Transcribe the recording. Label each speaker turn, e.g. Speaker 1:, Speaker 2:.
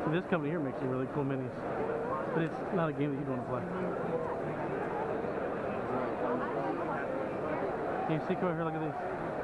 Speaker 1: This company here makes some really cool minis, but it's not a game that you'd want to play. Can you see? Come over here, look at these.